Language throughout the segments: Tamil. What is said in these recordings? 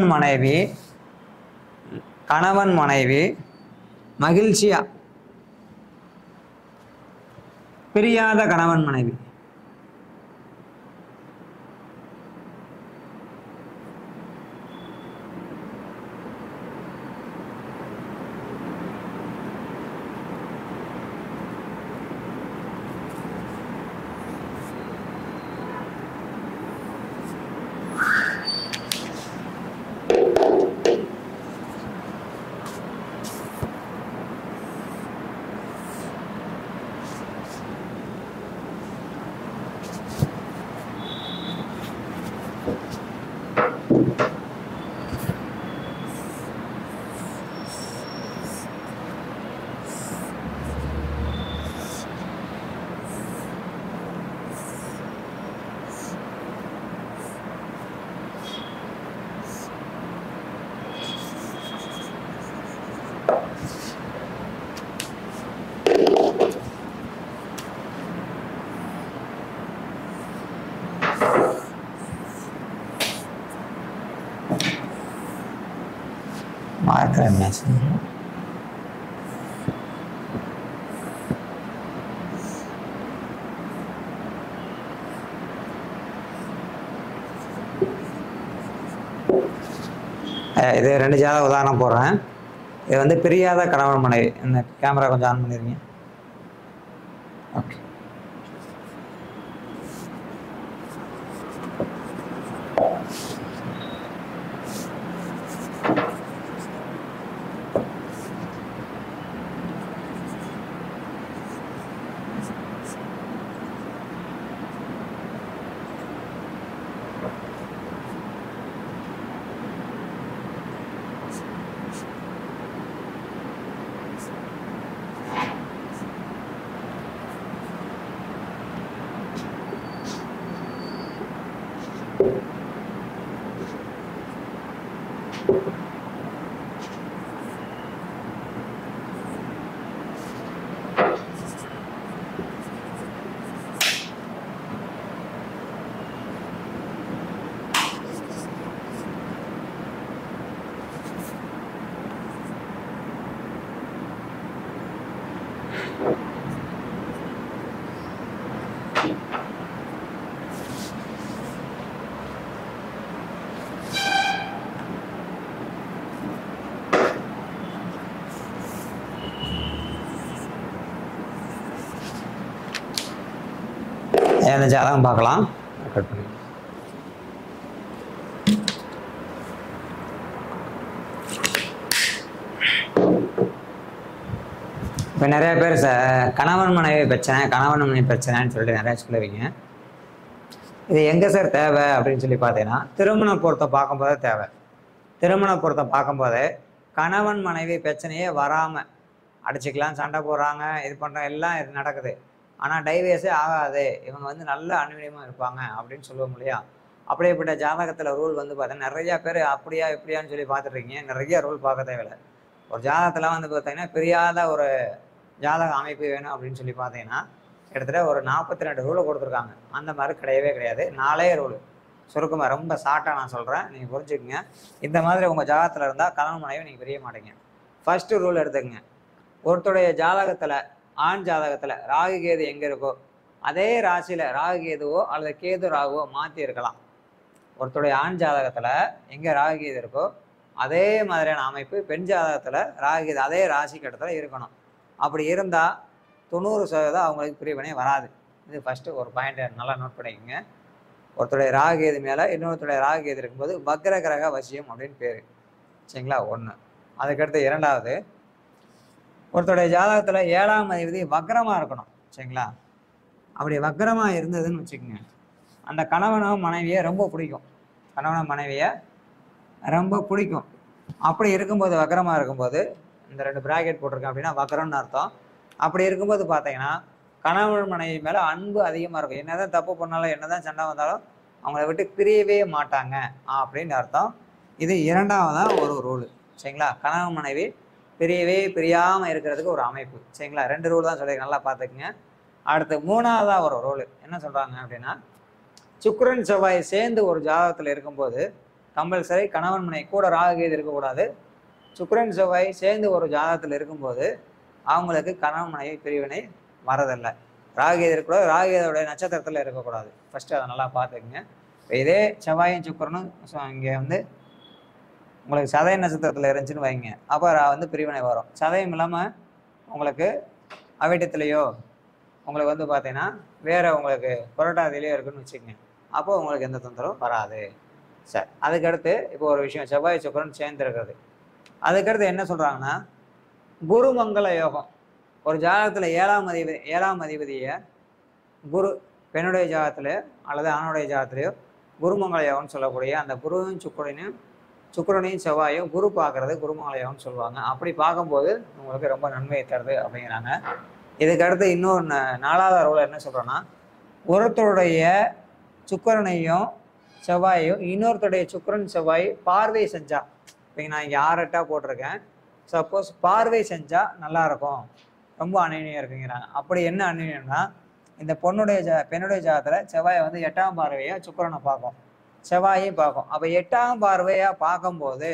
கணவன் மனைவி மகிழ்ச்சியா பிரியாத கணவன் மனைவி. மார்க்கர் மெசேஜ் இது 2 ஜாதக உதாரணம் போடுறேன். இது வந்து பிரியாத கணவன் மனைவி. இந்த கேமரா கொஞ்சம் ஆன் பண்ணிருங்க. ஓகே. இந்த ஜாதகம் பார்க்கலாம். கட் பண்ணி இப்போ நிறைய பேர் கணவன் மனைவி பிரச்சனைன்னு சொல்லிட்டு நிறைய சொல்லுவீங்க. இது எங்கே சார் தேவை அப்படின்னு சொல்லி பார்த்தீங்கன்னா, திருமண பொருத்தம் பார்க்கும்போதே தேவை. திருமண பொருத்தம் பார்க்கும்போதே கணவன் மனைவி பிரச்சனையே வராமல் அடிச்சுக்கலாம், சண்டை போடுறாங்க, இது பண்ணுறாங்க, எல்லாம் இது நடக்குது. ஆனால் டைவேர்ஸே ஆகாது, இவங்க வந்து நல்ல அனுமதியமாக இருப்பாங்க அப்படின்னு சொல்லுவோம் இல்லையா? அப்படியேப்பட்ட ஜாதகத்தில் ரூல் வந்து பார்த்தீங்கன்னா நிறையா பேர் அப்படியா இப்படியான்னு சொல்லி பார்த்துட்ருக்கீங்க. நிறைய ரூல் பார்க்க தேவையில்லை. ஒரு ஜாதகத்தில் வந்து பார்த்தீங்கன்னா பிரியாத ஒரு ஜாதக அமைப்பு வேணும் அப்படின்னு சொல்லி பார்த்தீங்கன்னா கிட்டத்தட்ட ஒரு 42 ரூலை கொடுத்துருக்காங்க. அந்த மாதிரி கிடையவே கிடையாது. 4 ரூல் சுருக்கமாக ரொம்ப ஷார்ட்டாக நான் சொல்கிறேன், நீங்கள் புரிஞ்சுக்குங்க. இந்த மாதிரி உங்கள் ஜாதகத்தில் இருந்தால் கணவன் மனைவி நீங்கள் பிரிய மாட்டீங்க. ஃபஸ்ட்டு ரூல் எடுத்துக்கங்க. ஒருத்தருடைய ஜாதகத்தில், ஆண் ஜாதகத்தில் ராகு கேது எங்கே இருக்கோ அதே ராசியில் ராகு கேதுவோ அல்லது கேது ராகுவோ மாற்றி இருக்கலாம். ஒருத்தருடைய ஆண் ஜாதகத்தில் எங்கே ராகு கேது இருக்கோ அதே மாதிரியான அமைப்பு பெண் ஜாதகத்தில் ராகு கேது அதே ராசி கட்டத்தில் இருக்கணும். அப்படி இருந்தால் 90% அவங்களுக்கு பிரிவினை வராது. இது ஃபஸ்ட்டு ஒரு பாயிண்ட் நல்லா நோட் பண்ணிக்கோங்க. ஒருத்தருடைய ராகு கேது மேலே இன்னொருத்தருடைய ராகு கேது இருக்கும்போது வக்ர கிரக வசியம் அப்படின்னு பேர். சரிங்களா? 1. அதுக்கடுத்து 2வது, ஒருத்தருடைய ஜாதகத்தில் 7ஆம் அதிபதி வக்ரமாக இருக்கணும். சரிங்களா? அப்படி வக்ரமாக இருந்ததுன்னு வச்சுக்கோங்க, அந்த கணவனோ மனைவியை ரொம்ப பிடிக்கும். கணவனோ மனைவியை ரொம்ப பிடிக்கும். அப்படி இருக்கும்போது வக்ரமாக இருக்கும்போது, இந்த 2 பிராக்கெட் போட்டிருக்கேன் அப்படின்னா வக்ரம்னு அர்த்தம். அப்படி இருக்கும்போது பார்த்தீங்கன்னா கணவன் மனைவி மேலே அன்பு அதிகமாக இருக்கும். என்னதான் தப்பு பண்ணாலும் என்னதான் சண்டை வந்தாலும் அவங்கள விட்டு பிரியவே மாட்டாங்க அப்படின்னு அர்த்தம். இது 2வதாக ஒரு ரூலு. சரிங்களா? கணவன் மனைவி பிரியாமல் இருக்கிறதுக்கு ஒரு அமைப்பு. சரிங்களா? 2 ரூல் தான் சொல்லி நல்லா பார்த்துக்குங்க. அடுத்து 3வதாக ஒரு ரூலு என்ன சொல்கிறாங்க அப்படின்னா, சுக்கிரன் செவ்வாய் சேர்ந்து ஒரு ஜாதகத்தில் இருக்கும்போது கம்பல்சரி கணவன் மனை கூட ராகு கேது இருக்கக்கூடாது. சுக்கிரன் செவ்வாய் சேர்ந்து ஒரு ஜாதகத்தில் இருக்கும்போது அவங்களுக்கு கணவன் மனைவி பிரிவினை வரதில்லை. ராகு கேது இருக்கக்கூடாது, ராகு கேதுடைய நட்சத்திரத்தில் இருக்கக்கூடாது. ஃபஸ்ட்டு அதை நல்லா பார்த்துக்குங்க. இப்போ இதே செவ்வாயும் சுக்கிரனும் இங்கே வந்து உங்களுக்கு சதய நட்சத்திரத்தில் இருந்துச்சுன்னு வைங்க, அப்போ வந்து பிரிவினை வரும். சதயம் இல்லாமல் உங்களுக்கு அவிட்டத்திலேயோ உங்களுக்கு வந்து பார்த்தீங்கன்னா வேறு உங்களுக்கு புரட்டாதிலேயோ இருக்குன்னு வச்சுக்கோங்க, அப்போ உங்களுக்கு எந்த தொந்தரவும் வராது. சரி, அதுக்கடுத்து இப்போ ஒரு விஷயம், செவ்வாய் சுக்கிரன் சேர்ந்துருக்கிறது. அதுக்கடுத்து என்ன சொல்கிறாங்கன்னா குருமங்கள யோகம். ஒரு ஜாதகத்தில் ஏழாம் அதிபதியை குரு பெண்ணுடைய ஜாதகத்தில் அல்லது ஆணுடைய ஜாதகத்திலையோ குருமங்கள யோகம்னு சொல்லக்கூடிய அந்த குருவும் சுக்கிரனையும் செவ்வாயும் குரு பார்க்கறது குருமங்கள யோகம்னு சொல்லுவாங்க. அப்படி பார்க்கும்போது உங்களுக்கு ரொம்ப நன்மையை தருது அப்படிங்கிறாங்க. இதுக்கடுத்து இன்னொரு 4வது ரோல் என்ன சொல்கிறோன்னா, ஒருத்தருடைய சுக்கிரனையும் செவ்வாயையும் இன்னொருத்தருடைய சுக்கிரன் செவ்வாய் பார்வை செஞ்சா, இப்போ நான் இங்கே 6 8 போட்டிருக்கேன், சப்போஸ் பார்வை செஞ்சால் நல்லாயிருக்கும், ரொம்ப அந்நியம் இருக்குங்கிறாங்க. அப்படி என்ன அந்நியம்னா, இந்த பெண்ணுடைய ஜாதகத்தில் செவ்வாயை வந்து 8ஆம் பார்வையாக சுக்கிரனை பார்க்கும், செவ்வாயையும் பார்க்கும். அப்போ 8ஆம் பார்வையாக பார்க்கும்போது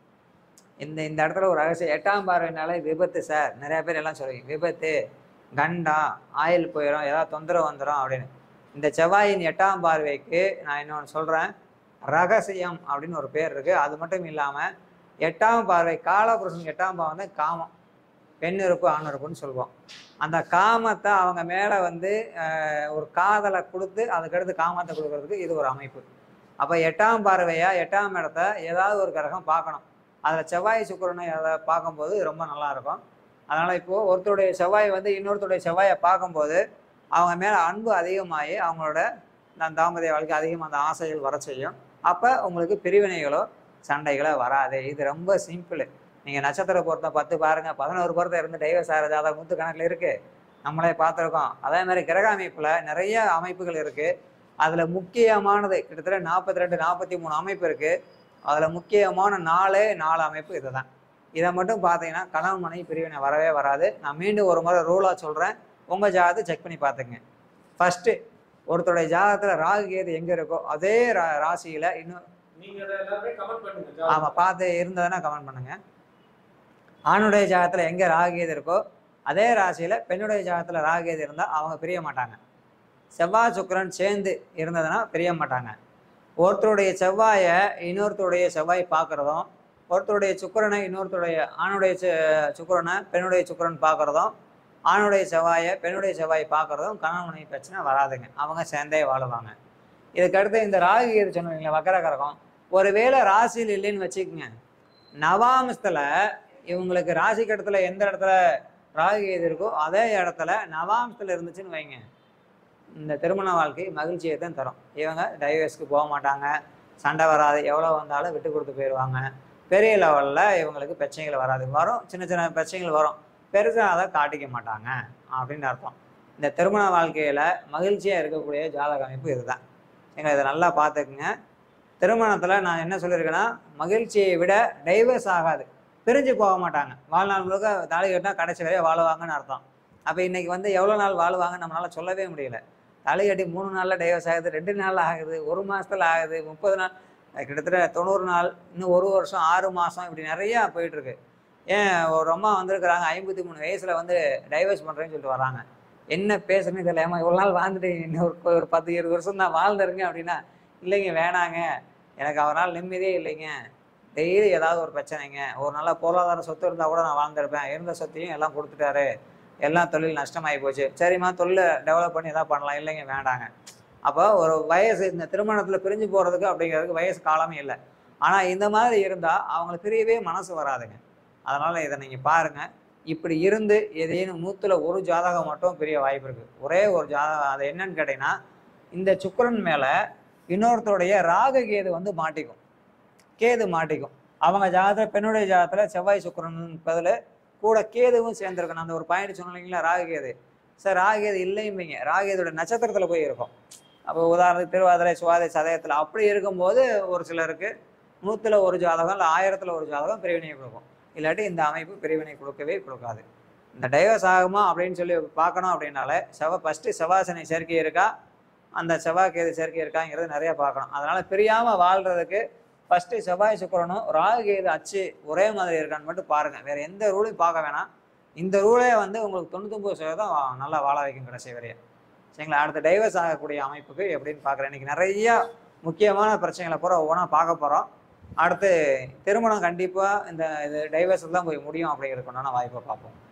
இந்த இடத்துல ஒரு ரகசியம். 8ஆம் பார்வைனால விபத்து சார், நிறைய பேர் எல்லாம் சொல்லுவீங்க, விபத்து, கண்டம், ஆயில் போயிடும், ஏதாவது தொந்தரவு வந்துடும் அப்படின்னு. இந்த செவ்வாயின் 8ஆம் பார்வைக்கு நான் இன்னொன்று சொல்கிறேன், ரகசியம் அப்படின்னு ஒரு பேர் இருக்குது. அது மட்டும் இல்லாமல் 8ஆம் பார்வை காலபுருஷன் 8ஆம் பார்வை வந்து காமம், பெண் இருப்பு ஆண் இருப்புன்னு சொல்லுவோம். அந்த காமத்தை அவங்க மேலே வந்து ஒரு காதலை கொடுத்து அதுக்கடுத்து காமத்தை கொடுக்கறதுக்கு இது ஒரு அமைப்பு. அப்போ 8ஆம் பார்வையாக 8ஆம் இடத்த ஏதாவது ஒரு கிரகம் பார்க்கணும். அதில் செவ்வாய் சுக்கிரனை அதை பார்க்கும்போது ரொம்ப நல்லாயிருக்கும். அதனால் இப்போது ஒருத்தருடைய செவ்வாய் வந்து இன்னொருத்தருடைய செவ்வாயை பார்க்கும்போது அவங்க மேலே அன்பு அதிகமாகி அவங்களோட தாம்பத்திய வாழ்க்கை அதிகமாக அந்த ஆசைகள் வர செய்யும். அப்போ உங்களுக்கு பிரிவினைகளோ சண்டைகளோ வராது. இது ரொம்ப சிம்பிள். நீங்கள் நட்சத்திர பொருத்தம் 10 பாருங்கள், 11 பொருத்தம் இருந்து டைவர்ஸ் ஆகிற ஜாதகம் 100 கணக்கில் இருக்குது, நம்மளே பார்த்துருக்கோம். அதே மாதிரி கிரக அமைப்பில் நிறைய அமைப்புகள் இருக்குது. அதில் முக்கியமானது கிட்டத்தட்ட 42 43 அமைப்பு இருக்குது. அதில் முக்கியமான 4 அமைப்பு இது தான். இதை மட்டும் பார்த்தீங்கன்னா கணவன் மனைவி பிரிவினை வரவே வராது. நான் மீண்டும் ஒரு முறை ரூலாக சொல்கிறேன், உங்கள் ஜாதகத்தை செக் பண்ணி பார்த்துங்க. ஃபஸ்ட்டு ஒருத்தருடைய ஜாதகத்தில் ராகு கேது எங்கே இருக்கோ அதே ராசியில் இன்னும் ஆமாம் பார்த்து இருந்ததுன்னா கமெண்ட் பண்ணுங்கள். ஆணுடைய ஜாதகத்தில் எங்கே ராகு கேது இருக்கோ அதே ராசியில் பெண்ணுடைய ஜாதகத்தில் ராகு கேது இருந்தால் அவங்க பிரிய மாட்டாங்க. செவ்வாய் சுக்கிரன் சேர்ந்து இருந்ததுன்னா பிரிய மாட்டாங்க. ஒருத்தருடைய செவ்வாயை இன்னொருத்தருடைய செவ்வாய் பார்க்குறதும், ஒருத்தருடைய சுக்கிரனை இன்னொருத்தருடைய ஆணுடைய சுக்கிரனை பெண்ணுடைய சுக்கிரன் பார்க்குறதும், ஆணுடைய செவ்வாயை பெண்ணுடைய செவ்வாய் பார்க்குறதும் கணவன் மனைவி பிரச்சனை வராதுங்க. அவங்க சேர்ந்தே வாழுவாங்க. இதுக்கடுத்து இந்த ராகு கேது சொன்னீங்களா வக்கர கிரகம், ஒருவேளை ராசியில் இல்லைன்னு வச்சுக்கோங்க, நவாம்சத்தில் இவங்களுக்கு ராசி கட்டத்துல எந்த இடத்துல ராகு கேது இருக்கோ அதே இடத்துல நவாம்சத்தில் இருந்துச்சுன்னு வைங்க, இந்த திருமண வாழ்க்கை மகிழ்ச்சியை தான் தரும். இவங்க டைவர்ஸ்க்கு போக மாட்டாங்க, சண்டை வராது, எவ்வளோ வந்தாலும் விட்டு கொடுத்து போயிடுவாங்க. பெரிய லெவலில் இவங்களுக்கு பிரச்சனைகள் வராது. வரும், சின்ன சின்ன பிரச்சனைகள் வரும், பெருசாக அதை காட்டிக்க மாட்டாங்க அப்படின்னு அர்த்தம். இந்த திருமண வாழ்க்கையில் மகிழ்ச்சியாக இருக்கக்கூடிய ஜாதக அமைப்பு இதுதான். எங்களை இதை நல்லா பார்த்துக்குங்க. திருமணத்தில் நான் என்ன சொல்லியிருக்கேன்னா, மகிழ்ச்சியை விட டைவர்ஸ் ஆகாது, பிரிஞ்சு போக மாட்டாங்க, வாழ்நாள் முழுக்க தாலி கட்டினா கடைசி வரையே வாழுவாங்கன்னு அர்த்தம். அப்போ இன்றைக்கி வந்து எவ்வளோ நாள் வாழுவாங்கன்னு நம்மளால் சொல்லவே முடியல. தாலி கட்டி 3 நாளில் டைவர்ஸ் ஆகுது, 2 நாளில் ஆகுது, 1 மாதத்தில் ஆகுது, 30 நாள், கிட்டத்தட்ட 90 நாள், இன்னும் 1 வருஷம், 6 மாதம், இப்படி நிறையா போயிட்டுருக்கு. ஏன் ஒரு அம்மா வந்திருக்கிறாங்க 53 வயசில் வந்து டைவர்ஸ் பண்ணுறேன்னு சொல்லிட்டு வராங்க. என்ன பேசுறேன்னு தெரியல. ஏமா இவ்வளோ நாள் வாழ்ந்துட்டு இன்னும் ஒரு 10 20 வருஷம் தான் வாழ்ந்துருங்க அப்படின்னா, இல்லைங்க வேணாங்க, எனக்கு அவரால் நிம்மதியே இல்லைங்க, டெய்லி ஏதாவது ஒரு பிரச்சனைங்க, ஒரு நல்ல பொருளாதார சொத்து இருந்தால் கூட நான் வாழ்ந்துருப்பேன், இருந்த சொத்தையும் எல்லாம் கொடுத்துட்டாரு, எல்லாம் தொழில் நஷ்டமாகி போச்சு, சரிம்மா தொழிலை டெவலப் பண்ணி எதாவது பண்ணலாம், இல்லைங்க வேண்டாங்க. அப்போ ஒரு வயசு இந்த திருமணத்தில் பிரிஞ்சு போகிறதுக்கு அப்படிங்கிறதுக்கு வயசு காலமே இல்லை. ஆனால் இந்த மாதிரி இருந்தால் அவங்கள பிரியவே மனசு வராதுங்க. அதனால் இதை நீங்கள் பாருங்கள். இப்படி இருந்து ஏதேனும் 100ல் 1 ஜாதகம் மட்டும் பெரிய வாய்ப்பு இருக்குது. ஒரே ஒரு ஜாதகம், அது என்னன்னு கேட்டிங்கன்னா, இந்த சுக்கிரன் மேலே இன்னொருத்தருடைய ராகு கேது வந்து மாட்டிக்கும், கேது மாட்டிக்கும். அவங்க ஜாதகத்தில் பெண்ணுடைய ஜாதகத்தில் செவ்வாய் சுக்கிரன் பதில் கூட கேதுவும் சேர்ந்துருக்கணும். அந்த ஒரு பாயிண்ட் சொன்னீங்களா ராகு கேது, சார் ராகு கேது இல்லையும்பீங்க, ராகு கேதோட நட்சத்திரத்தில் போய் இருக்கும். அப்போ உதாரணத்துக்கு திருவாதிரை சுவாதி சதயத்தில் அப்படி இருக்கும்போது ஒரு சிலருக்கு 100ல் 1 ஜாதகம் இல்லை 1000ல் 1 ஜாதகம் பிரிவினையை கொடுக்கும். இல்லாட்டி இந்த அமைப்பு பிரிவினை கொடுக்கவே கொடுக்காது. இந்த டைவர்ஸ் ஆகுமா அப்படின்னு சொல்லி பார்க்கணும் அப்படின்னாலே ஃபஸ்ட்டு செவ்வாசனை சேர்க்கை இருக்கா, அந்த செவ்வாய் கேது சேர்க்கை இருக்காங்கிறது நிறைய பார்க்கணும். அதனால் பிரியாமல் வாழ்கிறதுக்கு ஃபர்ஸ்ட் செவ்வாய் சுக்கிரனும் ராகு கேது அச்சு ஒரே மாதிரி இருக்கான்னு மட்டும் பாருங்க. வேற எந்த ரூலையும் பார்க்க வேணாம். இந்த ரூலே வந்து உங்களுக்கு 99% நல்லா வாழ வைக்கும் கடைசி வரைய. சரிங்களா? அடுத்த டைவர்ஸ் ஆகக்கூடிய அமைப்புக்கு எப்படின்னு பார்க்குறேன். இன்னைக்கு நிறைய முக்கியமான பிரச்சனைகளை பூரா ஒவ்வொன்றா பார்க்க போகிறோம். அடுத்து திருமணம் கண்டிப்பாக இந்த டைவர்ஸில் தான் போய் முடியும் அப்படிங்கிறதுக்கு வாய்ப்பை பார்ப்போம்.